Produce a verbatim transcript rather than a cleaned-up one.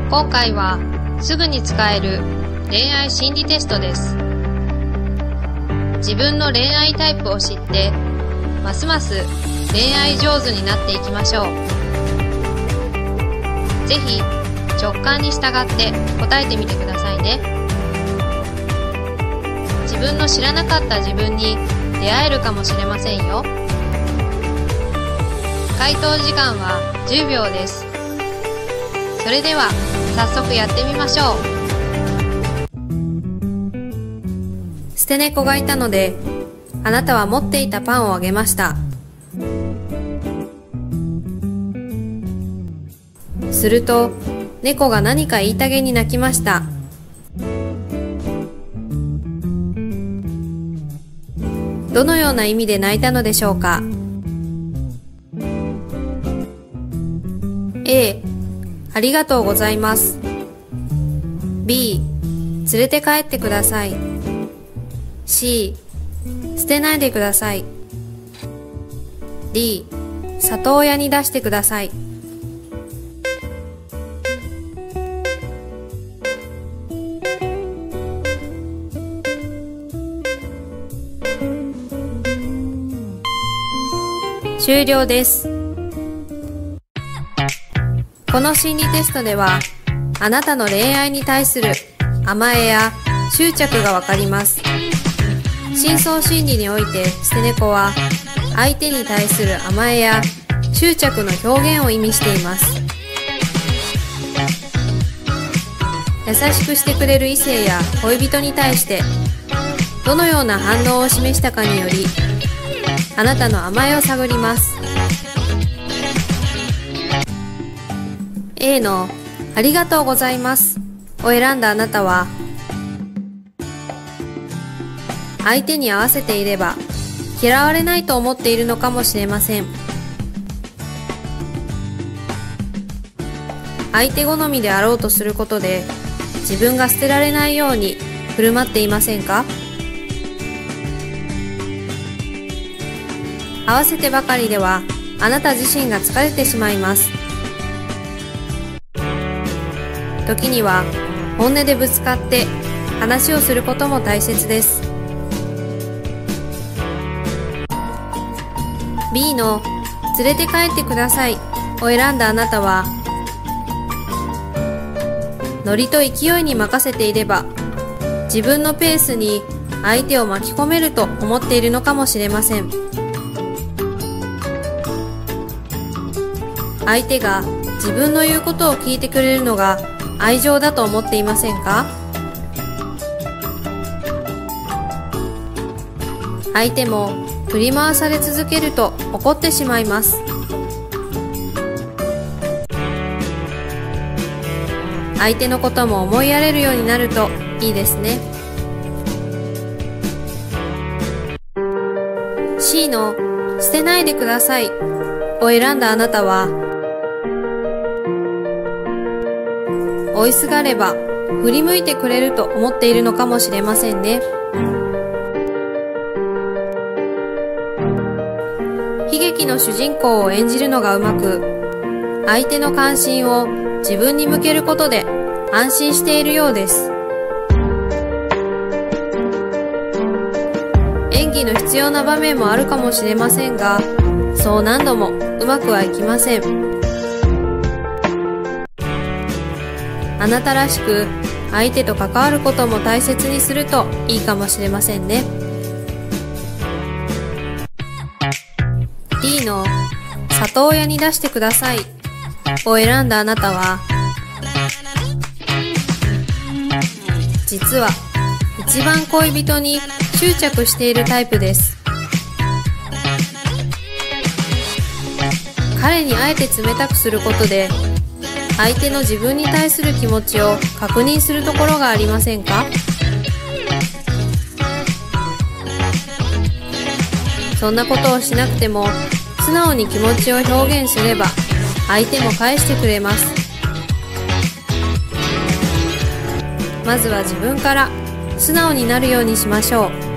今回はすぐに使える恋愛心理テストです。自分の恋愛タイプを知ってますます恋愛上手になっていきましょう。ぜひ直感に従って答えてみてくださいね。自分の知らなかった自分に出会えるかもしれませんよ。回答時間はじゅうびょうです。それでは早速やってみましょう。捨て猫がいたので、あなたは持っていたパンをあげました。すると、猫が何か言いたげに泣きました。どのような意味で泣いたのでしょうか。A、ありがとうございます。B、連れて帰ってください。C、捨てないでください。D、里親に出してください。終了です。この心理テストでは、あなたの恋愛に対する甘えや執着がわかります。深層心理において捨て猫は、相手に対する甘えや執着の表現を意味しています。優しくしてくれる異性や恋人に対して、どのような反応を示したかにより、あなたの甘えを探ります。A のありがとうございますを選んだあなたは、相手に合わせていれば嫌われないと思っているのかもしれません。相手好みであろうとすることで、自分が捨てられないように振る舞っていませんか？合わせてばかりではあなた自身が疲れてしまいます。時には本音でぶつかって話をすることも大切です。B の連れて帰ってくださいを選んだあなたは、ノリと勢いに任せていれば自分のペースに相手を巻き込めると思っているのかもしれません。相手が自分の言うことを聞いてくれるのが愛情だと思っていませんか？相手も振り回され続けると怒ってしまいます。相手のことも思いやれるようになるといいですね。C の捨てないでくださいを選んだあなたは、追いすがれば振り向いてくれると思っているのかもしれませんね。悲劇の主人公を演じるのがうまく、相手の関心を自分に向けることで安心しているようです。演技の必要な場面もあるかもしれませんが、そう何度もうまくはいきません。あなたらしく相手と関わることも大切にするといいかもしれませんね。D の里親に出してくださいを選んだあなたは、実は一番恋人に執着しているタイプです。彼にあえて冷たくすることで、相手の自分に対する気持ちを確認するところがありませんか？そんなことをしなくても素直に気持ちを表現すれば相手も返してくれます。まずは自分から素直になるようにしましょう。